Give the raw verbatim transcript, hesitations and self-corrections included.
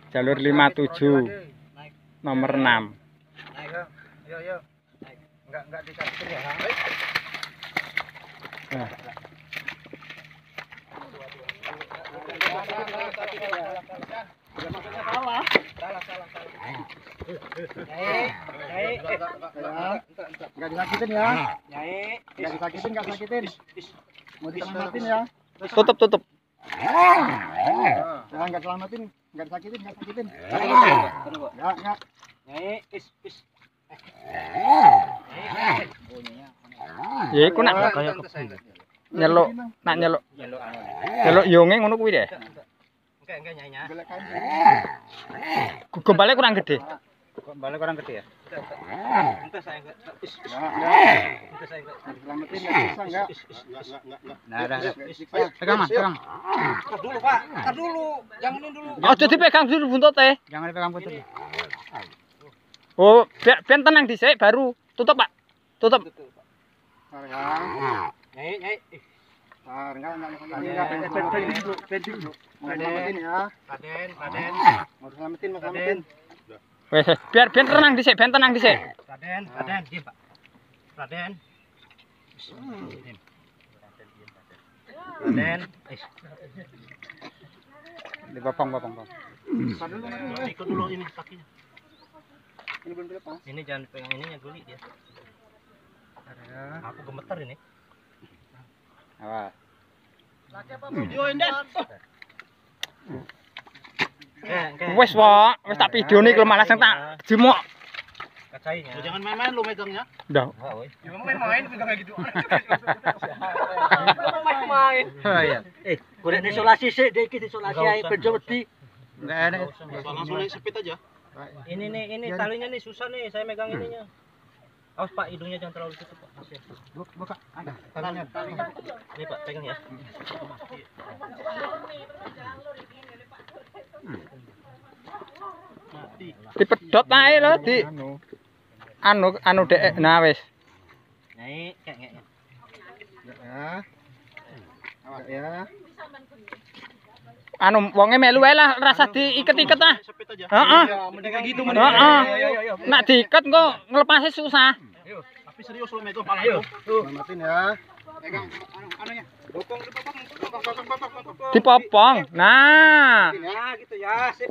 jalur lima puluh tujuh nomor enam. Naik, yo yo. Naik. Enggak enggak dikasih ya. Nah. Salah. Salah, salah, salah. Naik, naik. Enggak disakitin ya. Naik. Enggak disakitin, enggak sakitin. Mau diselamatin ya. Tutup, tutup. Jangan enggak selamatin, enggak disakitin, enggak sakitin. Enggak, enggak. Naik, is, is. Ya iku nak nyeluk, nak nyeluk. Nyeluk yonge ngono kuwi deh. Enggak, enggak nyainya. Gombalnya kurang gede. Gombalnya kurang gede ya? Enggak, saya enggak. Enggak, saya enggak. Selamatin enggak bisa enggak? Nah, ada. Pegang Mas, pegang. Tar dulu, Pak. Tar dulu. Janganin dulu. Aja dipegang dulu buntute. Jangan dipegang buntut. Oh, ben tenang dhisik baru tutup, Pak. Tutup. Nyai, nyai. Tar, enggak, enggak, enggak. Pending dulu, pending dulu. Mau selamatin ya. Raden, Raden. Mau selamatin, mau selamatin. Wes, biar biar tenang dhisik, ben tenang dhisik. Raden, Raden, diam, Pak. Raden. Raden, eh. Dipopong, popong, popong. Ikut dulu ini kakinya. Ini belum dilepas. Ini jangan pegang ininya, guli dia. Aku gemeter ini. Awas. Laki apa videoin dah. Wes, Pak. Wes tak videone kalau malah sing tak jemok. Kacainya. Jangan main-main lu megangnya. Ndak. Jangan main-main pegang kayak gitu. Main-main. Oh iya. Eh, golek isolasi sik, dek iki isolasi ae bejo wedi. Enggak ada. Langsung naik sepit aja. Ini nih, ini talinya nih susah nih, saya megang ininya. Awas Pak, hidungnya jangan terlalu tutup Pak. Masih. Buka, ada talinya. Ini Pak, pegang ya. Dipedhot ae lho, Di. Anu, anu dek. Nah, wis. Naik, kayak kayak. Ya. Awas ya. Anu wonge melu wae lah rasa diiket-iket ah. Heeh. Mending kayak gitu mending. Heeh. Nak diiket kok nglepasnya susah. Ayo, tapi serius lo megang pala itu. Selamatin ya. Pegang anunya. Bokong, bokong, bokong, bokong, bokong. Dipopong. Nah. Ya gitu ya, sip.